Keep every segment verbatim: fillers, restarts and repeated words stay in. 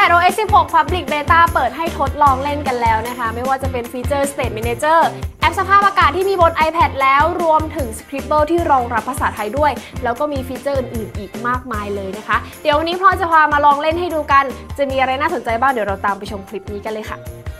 iPad โอ เอส สิบหก Public Beta เปิดให้ทดลองเล่นกันแล้วนะคะไม่ว่าจะเป็นฟีเจอร์ State Manager แอปสภาพอากาศที่มีบน iPad แล้วรวมถึง Scribble ที่รองรับภาษาไทยด้วยแล้วก็มีฟีเจอร์อื่นๆอีกมากมายเลยนะคะเดี๋ยววันนี้พลอยจะพามาลองเล่นให้ดูกันจะมีอะไรน่าสนใจบ้างเดี๋ยวเราตามไปชมคลิปนี้กันเลยค่ะ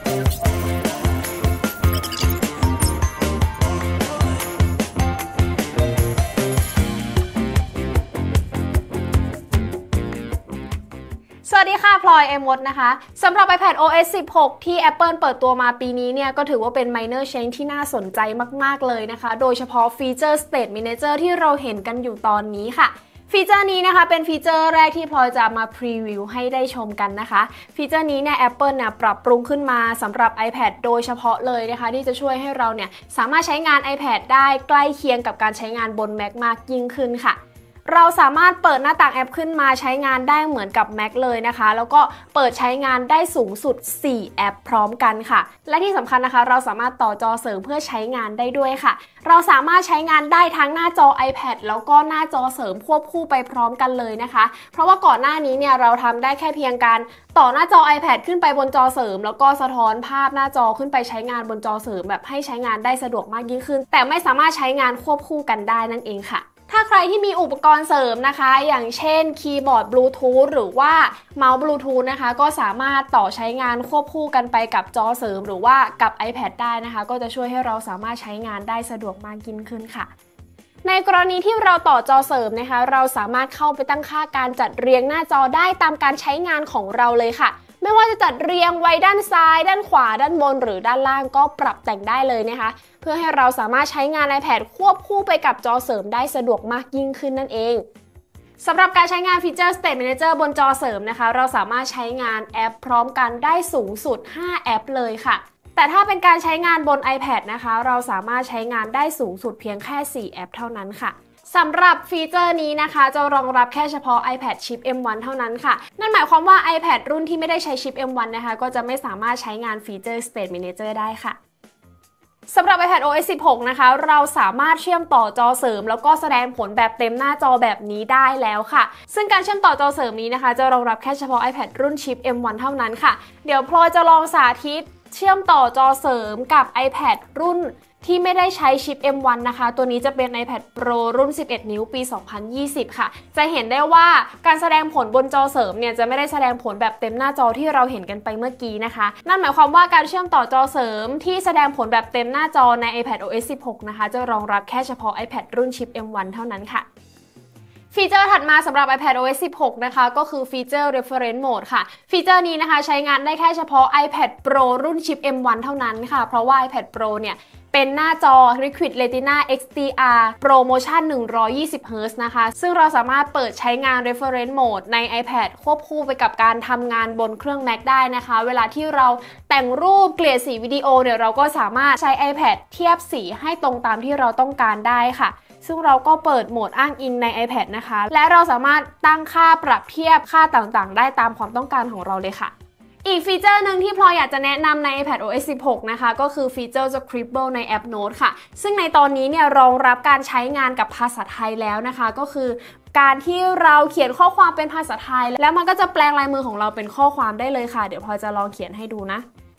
สวัสดีค่ะพลอยเอมดนะคะสำหรับ iPad โอ เอส สิบหก ที่ Apple เปิดตัวมาปีนี้เนี่ยก็ถือว่าเป็น minor change ที่น่าสนใจมากๆเลยนะคะโดยเฉพาะฟีเจอร์ State Manager ที่เราเห็นกันอยู่ตอนนี้ค่ะฟีเจอร์นี้นะคะเป็นฟีเจอร์แรกที่พลอยจะมาพรีวิวให้ได้ชมกันนะคะฟีเจอร์นี้เนี่ย Apple เนี่ยปรับปรุงขึ้นมาสำหรับ iPad โดยเฉพาะเลยนะคะที่จะช่วยให้เราเนี่ยสามารถใช้งาน iPad ได้ใกล้เคียงกับการใช้งานบน Mac มากยิ่งขึ้นค่ะเราสามารถเปิดหน้าต่างแอปขึ้นมาใช้งานได้เหมือนกับ Mac เลยนะคะแล้วก็เปิดใช้งานได้สูงสุดสี่แอปพร้อมกันค่ะและที่สำคัญนะคะเราสามารถต่อจอเสริมเพื่อใช้งานได้ด้วยค่ะเราสามารถใช้งานได้ทั้งหน้าจอ iPad แล้วก็หน้าจอเสริมควบคู่ไปพร้อมกันเลยนะคะเพราะว่าก่อนหน้านี้เนี่ยเราทำได้แค่เพียงการต่อหน้าจอ iPad ขึ้นไปบนจอเสริมแล้วก็สะท้อนภาพหน้าจอขึ้นไปใช้งานบนจอเสริมแบบให้ใช้งานได้สะดวกมากยิ่งขึ้นแต่ไม่สามารถใช้งานควบคู่กันได้นั่นเองค่ะถ้าใครที่มีอุปกรณ์เสริมนะคะอย่างเช่นคีย์บอร์ดบลูทูธหรือว่าเมาส์บลูทูธนะคะก็สามารถต่อใช้งานควบคู่กันไปกับจอเสริมหรือว่ากับ iPad ได้นะคะก็จะช่วยให้เราสามารถใช้งานได้สะดวกมากยิ่งขึ้นค่ะในกรณีที่เราต่อจอเสริมนะคะเราสามารถเข้าไปตั้งค่าการจัดเรียงหน้าจอได้ตามการใช้งานของเราเลยค่ะไม่ว่าจะจัดเรียงไว้ด้านซ้ายด้านขวาด้านบนหรือด้านล่างก็ปรับแต่งได้เลยนะคะเพื่อให้เราสามารถใช้งาน iPad ควบคู่ไปกับจอเสริมได้สะดวกมากยิ่งขึ้นนั่นเองสำหรับการใช้งานฟีเจอร์ State Manager บนจอเสริมนะคะเราสามารถใช้งานแอปพร้อมกันได้สูงสุดห้าแอปเลยค่ะแต่ถ้าเป็นการใช้งานบน iPad นะคะเราสามารถใช้งานได้สูงสุดเพียงแค่สี่แอปเท่านั้นค่ะสำหรับฟีเจอร์นี้นะคะจะรองรับแค่เฉพาะ iPad ชิป เอ็ม วัน เท่านั้นค่ะนั่นหมายความว่า iPad รุ่นที่ไม่ได้ใช้ชิป เอ็ม วัน นะคะก็จะไม่สามารถใช้งานฟีเจอร์ State Manager ได้ค่ะสำหรับ iPad โอ เอส สิบหก นะคะเราสามารถเชื่อมต่อจอเสริมแล้วก็แสดงผลแบบเต็มหน้าจอแบบนี้ได้แล้วค่ะซึ่งการเชื่อมต่อจอเสริมนี้นะคะจะรองรับแค่เฉพาะ iPad รุ่นชิป เอ็ม วัน เท่านั้นค่ะเดี๋ยวพลอยจะลองสาธิตเชื่อมต่อจอเสริมกับ iPad รุ่นที่ไม่ได้ใช้ชิป เอ็ม วัน นะคะตัวนี้จะเป็น iPad Pro รุ่นสิบเอ็ดนิ้วปีสองพันยี่สิบค่ะจะเห็นได้ว่าการแสดงผลบนจอเสริมเนี่ยจะไม่ได้แสดงผลแบบเต็มหน้าจอที่เราเห็นกันไปเมื่อกี้นะคะนั่นหมายความว่าการเชื่อมต่อจอเสริมที่แสดงผลแบบเต็มหน้าจอใน iPad โอ เอส สิบหก นะคะจะรองรับแค่เฉพาะ iPad รุ่นชิป เอ็ม วัน เท่านั้นค่ะฟีเจอร์ถัดมาสำหรับ iPad โอ เอส สิบหก นะคะก็คือฟีเจอร์ Reference Mode ค่ะฟีเจอร์นี้นะคะใช้งานได้แค่เฉพาะ iPad Pro รุ่นชิป เอ็ม วัน เท่านั้นค่ะเพราะว่า iPad Pro เนี่ยเป็นหน้าจอ Liquid Retina เอ็กซ์ ดี อาร์ Promotion หนึ่งร้อยยี่สิบ เฮิร์ตซ์ นะคะซึ่งเราสามารถเปิดใช้งาน Reference Mode ใน iPad ควบคู่ไปกับการทำงานบนเครื่อง Mac ได้นะคะเวลาที่เราแต่งรูปเกลี่ยสีวิดีโอเนี่ยเราก็สามารถใช้ iPad เทียบสีให้ตรงตามที่เราต้องการได้ค่ะซึ่งเราก็เปิดโหมดอ้างอิงใน iPad นะคะและเราสามารถตั้งค่าปรับเทียบค่าต่างๆได้ตามความต้องการของเราเลยค่ะอีกฟีเจอร์หนึ่งที่พลอยอยากจะแนะนำใน iPad โอ เอส สิบหก นะคะก็คือฟีเจอร์ Scribble ในแอป Note ค่ะซึ่งในตอนนี้เนี่ยรองรับการใช้งานกับภาษาไทยแล้วนะคะก็คือการที่เราเขียนข้อความเป็นภาษาไทยแล้วมันก็จะแปลงลายมือของเราเป็นข้อความได้เลยค่ะเดี๋ยวพลอยจะลองเขียนให้ดูนะ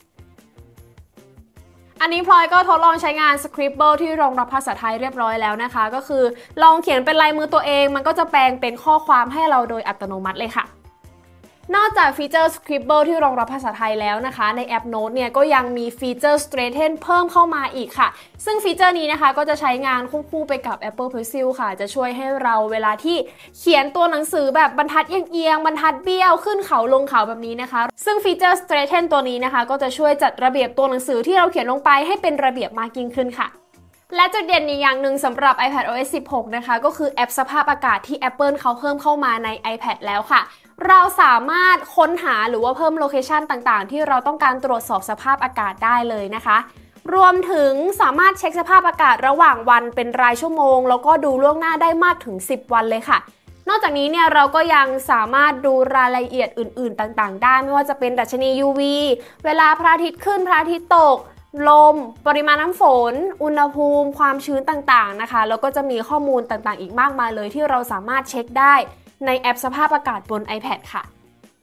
อันนี้พลอยก็ทดลองใช้งาน Scribble ที่รองรับภาษาไทยเรียบร้อยแล้วนะคะก็คือลองเขียนเป็นลายมือตัวเองมันก็จะแปลงเป็นข้อความให้เราโดยอัตโนมัติเลยค่ะนอกจากฟีเจอร์ Scribble ที่รองรับภาษาไทยแล้วนะคะในแอป Note เนี่ยก็ยังมีฟีเจอร์ Straighten เพิ่มเข้ามาอีกค่ะซึ่งฟีเจอร์นี้นะคะก็จะใช้งานควบคู่ไปกับ Apple Pencil ค่ะจะช่วยให้เราเวลาที่เขียนตัวหนังสือแบบบรรทัดเอียงๆบรรทัดเบี้ยวขึ้นเขาลงเขาแบบนี้นะคะซึ่งฟีเจอร์ Straighten ตัวนี้นะคะก็จะช่วยจัดระเบียบตัวหนังสือที่เราเขียนลงไปให้เป็นระเบียบมากยิ่งขึ้นค่ะและจุดเด่นอีกอย่างหนึ่งสำหรับ iPad โอ เอส สิบหก นะคะก็คือแอปสภาพอากาศที่ Apple เขาเพิ่มเข้ามาใน iPad แล้วค่ะเราสามารถค้นหาหรือว่าเพิ่มโลเคชันต่างๆที่เราต้องการตรวจสอบสภาพอากาศได้เลยนะคะรวมถึงสามารถเช็คสภาพอากาศระหว่างวันเป็นรายชั่วโมงแล้วก็ดูล่วงหน้าได้มากถึงสิบวันเลยค่ะนอกจากนี้เนี่ยเราก็ยังสามารถดูรายละเอียดอื่นๆต่างๆได้ไม่ว่าจะเป็นดัชนี ยู วี เวลาพระอาทิตย์ขึ้นพระอาทิตย์ตกลมปริมาณน้ำฝนอุณหภูมิความชื้นต่างๆนะคะแล้วก็จะมีข้อมูลต่างๆอีกมากมายเลยที่เราสามารถเช็คได้ในแอปสภาพอากาศบน iPad ค่ะ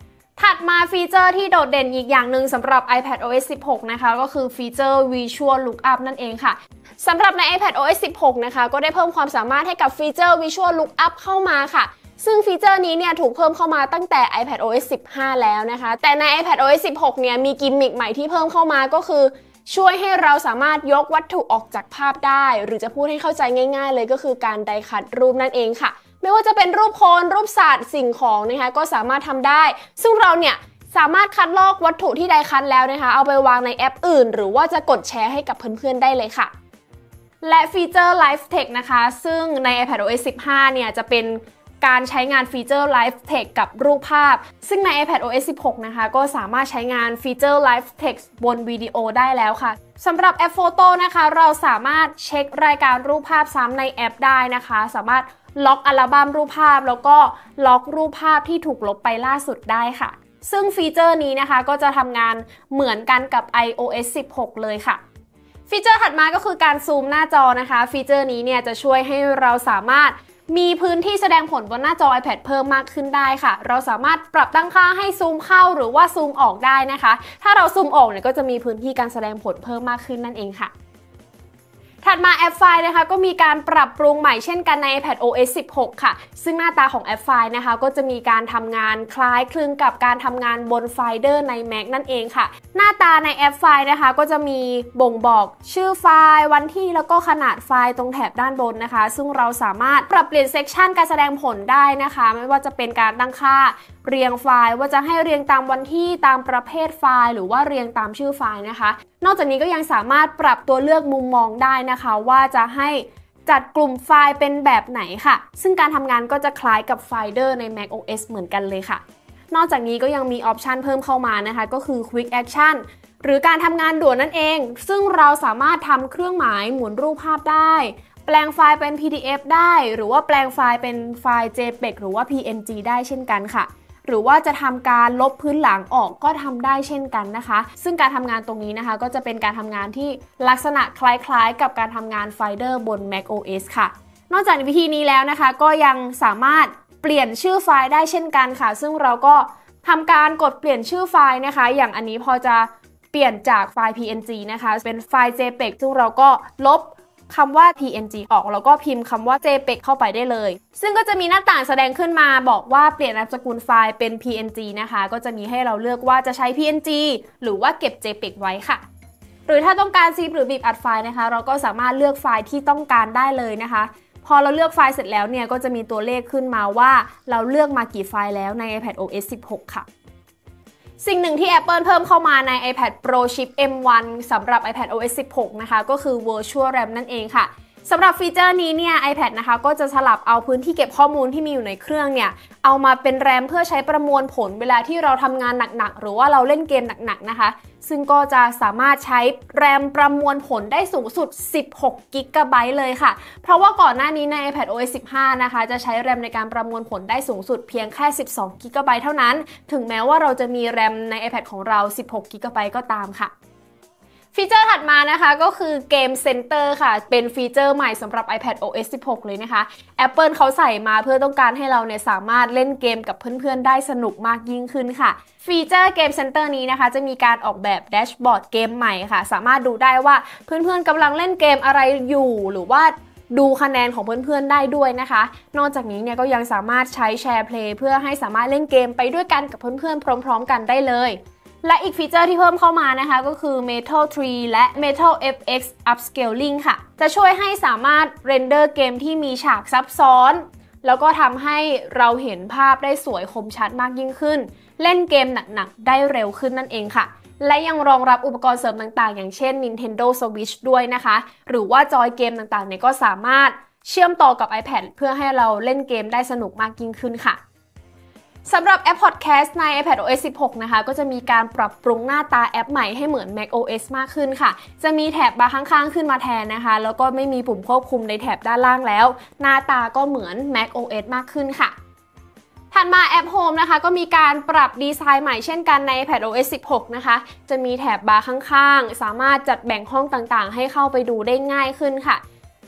ถัดมาฟีเจอร์ที่โดดเด่นอีกอย่างหนึ่งสำหรับ iPadOS สิบหก นะคะก็คือฟีเจอร์ Visual Lookup นั่นเองค่ะสำหรับใน iPadOS สิบหก นะคะก็ได้เพิ่มความสามารถให้กับฟีเจอร์ Visual Lookup เข้ามาค่ะซึ่งฟีเจอร์นี้เนี่ยถูกเพิ่มเข้ามาตั้งแต่ iPadOS สิบห้า แล้วนะคะแต่ใน iPadOS สิบหก เนี่ยมีกิมมิคใหม่ที่เพิ่มเข้ามาก็คือช่วยให้เราสามารถยกวัตถุออกจากภาพได้หรือจะพูดให้เข้าใจง่ายๆเลยก็คือการไดคัทรูปนั่นเองค่ะไม่ว่าจะเป็นรูปคนรูปสัตว์สิ่งของนะคะก็สามารถทำได้ซึ่งเราเนี่ยสามารถคัดลอกวัตถุที่ไดคัทแล้วนะคะเอาไปวางในแอปอื่นหรือว่าจะกดแชร์ให้กับเพื่อนๆได้เลยค่ะและฟีเจอร์ Live Text นะคะซึ่งใน iPadOS สิบห้า เนี่ยจะเป็นการใช้งานฟีเจอร์ Live Text กับรูปภาพซึ่งใน iPadOS สิบหก นะคะก็สามารถใช้งานฟีเจอร์ Live Text บนวิดีโอได้แล้วค่ะสำหรับแอป Photo นะคะเราสามารถเช็ครายการรูปภาพซ้ำในแอปได้นะคะสามารถล็อกอัลบั้มรูปภาพแล้วก็ล็อกรูปภาพที่ถูกลบไปล่าสุดได้ค่ะซึ่งฟีเจอร์นี้นะคะก็จะทำงานเหมือนกันกับ iOS สิบหก เลยค่ะฟีเจอร์ถัดมาก็คือการซูมหน้าจอนะคะฟีเจอร์นี้เนี่ยจะช่วยให้เราสามารถมีพื้นที่แสดงผลบนหน้าจอ iPad เพิ่มมากขึ้นได้ค่ะเราสามารถปรับตั้งค่าให้ซูมเข้าหรือว่าซูมออกได้นะคะถ้าเราซูมออกเนี่ยก็จะมีพื้นที่การแสดงผลเพิ่มมากขึ้นนั่นเองค่ะถัดมาแอปไฟล์นะคะก็มีการปรับปรุงใหม่เช่นกันใน iPadOS สิบหก ค่ะซึ่งหน้าตาของแอปไฟล์นะคะก็จะมีการทำงานคล้ายคลึงกับการทำงานบนโฟลเดอร์ใน Mac นั่นเองค่ะหน้าตาในแอปไฟล์นะคะก็จะมีบ่งบอกชื่อไฟล์วันที่แล้วก็ขนาดไฟล์ตรงแถบด้านบนนะคะซึ่งเราสามารถปรับเปลี่ยนเซกชันการแสดงผลได้นะคะไม่ว่าจะเป็นการตั้งค่าเรียงไฟล์ว่าจะให้เรียงตามวันที่ตามประเภทไฟล์หรือว่าเรียงตามชื่อไฟล์นะคะนอกจากนี้ก็ยังสามารถปรับตัวเลือกมุมมองได้นะคะว่าจะให้จัดกลุ่มไฟล์เป็นแบบไหนค่ะซึ่งการทำงานก็จะคล้ายกับโฟลเดอร์ใน macOS เหมือนกันเลยค่ะนอกจากนี้ก็ยังมีออปชันเพิ่มเข้ามานะคะก็คือ Quick Action หรือการทำงานด่วนนั่นเองซึ่งเราสามารถทำเครื่องหมายหมุนรูปภาพได้แปลงไฟล์เป็น พี ดี เอฟ ได้หรือว่าแปลงไฟล์เป็นไฟล์ เจ พี อี จี หรือว่า พี เอ็น จี ได้เช่นกันค่ะหรือว่าจะทำการลบพื้นหลังออกก็ทำได้เช่นกันนะคะซึ่งการทำงานตรงนี้นะคะก็จะเป็นการทำงานที่ลักษณะคล้ายๆกับการทำงานโฟลเดอร์บน macOS ค่ะนอกจากวิธีนี้แล้วนะคะก็ยังสามารถเปลี่ยนชื่อไฟล์ได้เช่นกันค่ะซึ่งเราก็ทำการกดเปลี่ยนชื่อไฟล์นะคะอย่างอันนี้พอจะเปลี่ยนจากไฟล์ พี เอ็น จี นะคะเป็นไฟล์ เจ พี อี จี ซึ่งเราก็ลบคำว่า พี เอ็น จี ออกแล้วก็พิมพ์คำว่า เจ พี อี จี เข้าไปได้เลยซึ่งก็จะมีหน้าต่างแสดงขึ้นมาบอกว่าเปลี่ยนนามสกุลไฟล์เป็น พี เอ็น จี นะคะก็จะมีให้เราเลือกว่าจะใช้ พี เอ็น จี หรือว่าเก็บ เจ พี อี จี ไว้ค่ะหรือถ้าต้องการซิปหรือบีบอัดไฟล์นะคะเราก็สามารถเลือกไฟล์ที่ต้องการได้เลยนะคะพอเราเลือกไฟล์เสร็จแล้วเนี่ยก็จะมีตัวเลขขึ้นมาว่าเราเลือกมากี่ไฟล์แล้วใน iPadOS สิบหก ค่ะสิ่งหนึ่งที่ Apple เพิ่มเข้ามาใน iPad Pro Chip เอ็ม วัน สำหรับ iPadOS สิบหก นะคะก็คือ Virtual RAM นั่นเองค่ะสำหรับฟีเจอร์นี้เนี่ย iPad นะคะก็จะสลับเอาพื้นที่เก็บข้อมูลที่มีอยู่ในเครื่องเนี่ยเอามาเป็นแรมเพื่อใช้ประมวลผลเวลาที่เราทำงานหนักๆหรือว่าเราเล่นเกมหนักๆนะคะซึ่งก็จะสามารถใช้แรมประมวลผลได้สูงสุดสิบหกกิกะไบต์เลยค่ะเพราะว่าก่อนหน้านี้ใน iPadOS สิบห้า นะคะจะใช้แรมในการประมวลผลได้สูงสุดเพียงแค่สิบสองกิกะไบต์เท่านั้นถึงแม้ว่าเราจะมีแรมใน iPad ของเราสิบหกกิกะไบต์ก็ตามค่ะฟีเจอร์ถัดมานะคะก็คือเกมเซ็นเตอร์ค่ะเป็นฟีเจอร์ใหม่สำหรับ iPadOS สิบหก เลยนะคะ Apple เขาใส่มาเพื่อต้องการให้เราเนี่ยสามารถเล่นเกมกับเพื่อนๆได้สนุกมากยิ่งขึ้นค่ะฟีเจอร์เกมเซ็นเตอร์นี้นะคะจะมีการออกแบบแดชบอร์ดเกมใหม่ค่ะสามารถดูได้ว่าเพื่อนๆกำลังเล่นเกมอะไรอยู่หรือว่าดูคะแนนของเพื่อนๆได้ด้วยนะคะนอกจากนี้เนี่ยก็ยังสามารถใช้แชร์เพลย์เพื่อให้สามารถเล่นเกมไปด้วยกันกับเพื่อนๆพร้อมๆกันได้เลยและอีกฟีเจอร์ที่เพิ่มเข้ามานะคะก็คือ Metal ทรี และ Metal เอฟ เอ็กซ์ Upscaling ค่ะจะช่วยให้สามารถเรนเดอร์เกมที่มีฉากซับซ้อนแล้วก็ทำให้เราเห็นภาพได้สวยคมชัดมากยิ่งขึ้นเล่นเกมหนักๆได้เร็วขึ้นนั่นเองค่ะและยังรองรับอุปกรณ์เสริมต่างๆอย่างเช่น Nintendo Switch ด้วยนะคะหรือว่าจอยเกมต่างๆเนี่ยก็สามารถเชื่อมต่อกับ iPad เพื่อให้เราเล่นเกมได้สนุกมากยิ่งขึ้นค่ะสำหรับแอป Podcast ใน iPadOS สิบหก นะคะก็จะมีการปรับปรุงหน้าตาแอปใหม่ให้เหมือน macOS มากขึ้นค่ะจะมีแถบบาร์ข้างๆขึ้นมาแทนนะคะแล้วก็ไม่มีปุ่มควบคุมในแถบด้านล่างแล้วหน้าตาก็เหมือน macOS มากขึ้นค่ะถัดมาแอป Home นะคะก็มีการปรับดีไซน์ใหม่เช่นกันใน iPadOS สิบหก นะคะจะมีแถบบาร์ข้างๆสามารถจัดแบ่งห้องต่างๆให้เข้าไปดูได้ง่ายขึ้นค่ะ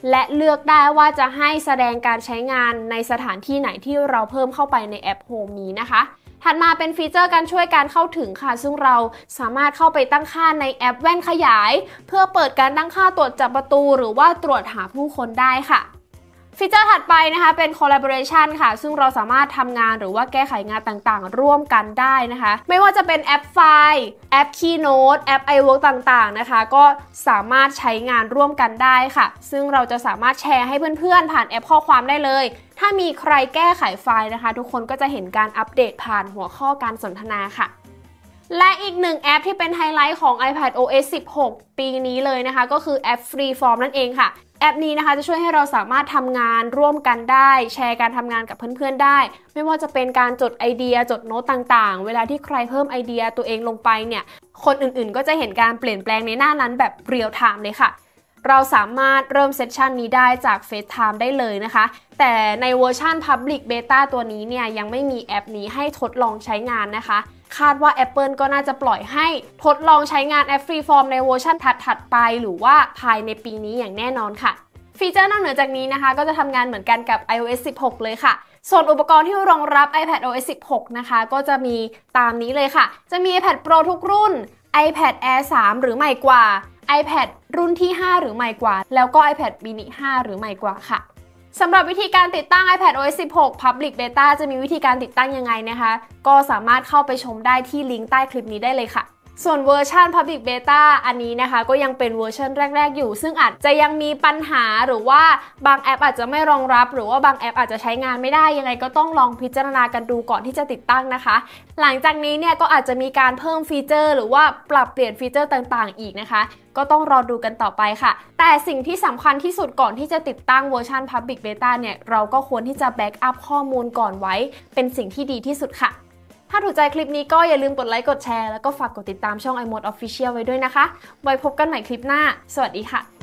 และเลือกได้ว่าจะให้แสดงการใช้งานในสถานที่ไหนที่เราเพิ่มเข้าไปในแอป Home นี้นะคะถัดมาเป็นฟีเจอร์การช่วยการเข้าถึงค่ะซึ่งเราสามารถเข้าไปตั้งค่าในแอปแว่นขยายเพื่อเปิดการตั้งค่าตรวจจับประตูหรือว่าตรวจหาผู้คนได้ค่ะฟีเจอร์ถัดไปนะคะเป็น collaboration ค่ะซึ่งเราสามารถทำงานหรือว่าแก้ไขงานต่างๆร่วมกันได้นะคะไม่ว่าจะเป็นแอปไฟล์แอป Keynote แอป iWork ต่างๆนะคะก็สามารถใช้งานร่วมกันได้ค่ะซึ่งเราจะสามารถแชร์ให้เพื่อนๆผ่านแอปข้อความได้เลยถ้ามีใครแก้ไขไฟล์นะคะทุกคนก็จะเห็นการอัปเดตผ่านหัวข้อการสนทนาค่ะและอีกหนึ่งแอปที่เป็นไฮไลท์ของ iPadOS สิบหก ปีนี้เลยนะคะก็คือแอป Freeform นั่นเองค่ะแอปนี้นะคะจะช่วยให้เราสามารถทำงานร่วมกันได้แชร์การทำงานกับเพื่อนๆได้ไม่ว่าจะเป็นการจดไอเดียจดโน้ตต่างๆเวลาที่ใครเพิ่มไอเดียตัวเองลงไปเนี่ยคนอื่นๆก็จะเห็นการเปลี่ยนแปลงในหน้านั้นแบบเรียลไทม์เลยค่ะเราสามารถเริ่มเซสชันนี้ได้จาก FaceTime ได้เลยนะคะแต่ในเวอร์ชัน Public Beta ตัวนี้เนี่ยยังไม่มีแอปนี้ให้ทดลองใช้งานนะคะคาดว่า Apple ก็น่าจะปล่อยให้ทดลองใช้งานแอป Freeform ในเวอร์ชันถัดๆไปหรือว่าภายในปีนี้อย่างแน่นอนค่ะฟีเจอร์นอกเหนือจากนี้นะคะก็จะทำงานเหมือนกันกับ iOS สิบหก เลยค่ะส่วนอุปกรณ์ที่รองรับ iPadOS สิบหก นะคะก็จะมีตามนี้เลยค่ะจะมี iPad Pro ทุกรุ่น iPad Air สาม หรือใหม่กว่า iPad รุ่นที่ ห้า หรือใหม่กว่าแล้วก็ iPad mini ห้า หรือใหม่กว่าค่ะสำหรับวิธีการติดตั้ง iPadOS สิบหก Public Beta จะมีวิธีการติดตั้งยังไงนะคะก็สามารถเข้าไปชมได้ที่ลิงก์ใต้คลิปนี้ได้เลยค่ะส่วนเวอร์ชัน Public Beta อันนี้นะคะก็ยังเป็นเวอร์ชันแรกๆอยู่ซึ่งอาจจะยังมีปัญหาหรือว่าบางแอปอาจจะไม่รองรับหรือว่าบางแอปอาจจะใช้งานไม่ได้ยังไงก็ต้องลองพิจารณากันดูก่อนที่จะติดตั้งนะคะหลังจากนี้เนี่ยก็อาจจะมีการเพิ่มฟีเจอร์หรือว่าปรับเปลี่ยนฟีเจอร์ต่างๆอีกนะคะก็ต้องรอดูกันต่อไปค่ะแต่สิ่งที่สำคัญที่สุดก่อนที่จะติดตั้งเวอร์ชัน Public Beta เนี่ยเราก็ควรที่จะแบ็กอัพข้อมูลก่อนไว้เป็นสิ่งที่ดีที่สุดค่ะถ้าถูกใจคลิปนี้ก็อย่าลืมกดไลค์กดแชร์แล้วก็ฝากกดติดตามช่อง iMode Official ไว้ด้วยนะคะไว้พบกันใหม่คลิปหน้าสวัสดีค่ะ